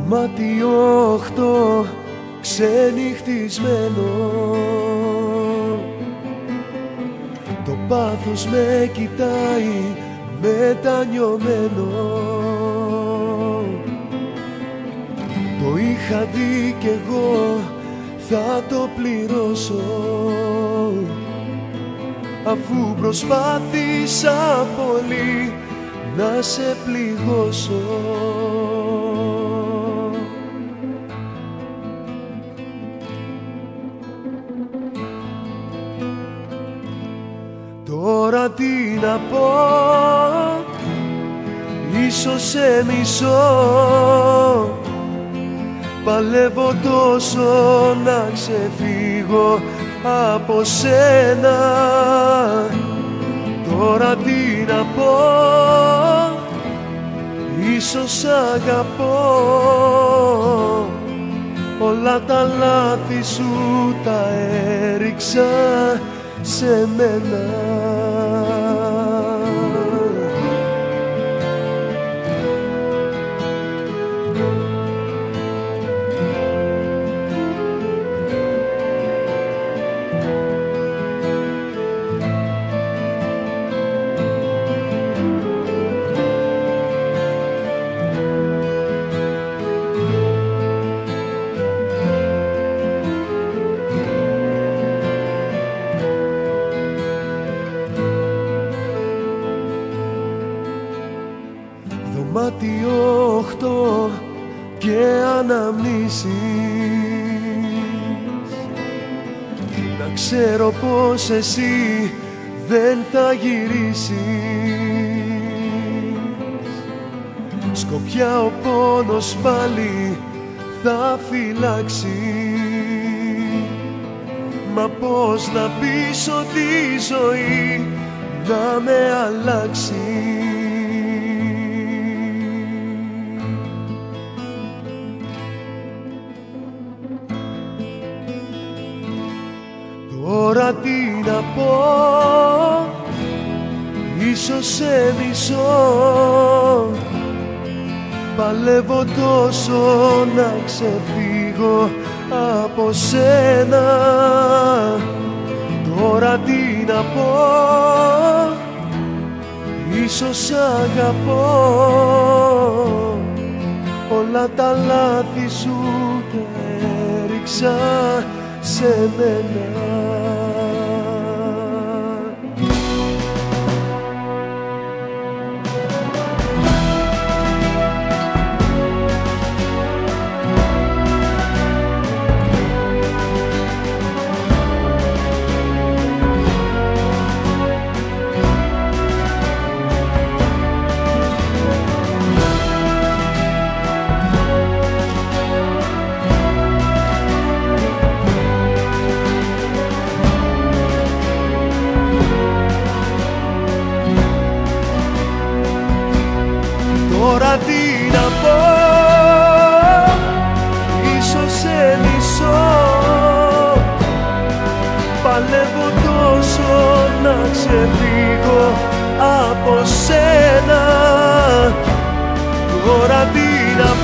Δωμάτιο 8 ξενυχτισμένο, το πάθος με κοιτάει μετανιωμένο. Το είχα δει κι εγώ, θα το πληρώσω, αφού προσπάθησα πολύ να σε πληγώσω. Τώρα τι να πω, ίσως σε μισώ, παλεύω τόσο να ξεφύγω από σένα. Τώρα τι να πω, ίσως αγαπώ, όλα τα λάθη σου τα έριξα σε μένα. Δωμάτιο 8 και αναμνήσεις, να ξέρω πως εσύ δεν θα γυρίσεις. Σκοπιά ο πόνος πάλι θα φυλάξει, μα πώς να πεις ότι η ζωή να με αλλάξει. Τώρα τι να πω, ίσως σε μισώ, παλεύω τόσο να ξεφύγω από σένα. Τώρα τι να πω, ίσως αγαπώ, όλα τα λάθη σου τα έριξα σε μένα. Τώρα τι να πω, ίσως σε μισώ, παλεύω τόσο να ξεφύγω από σένα. Τώρα τι να πω,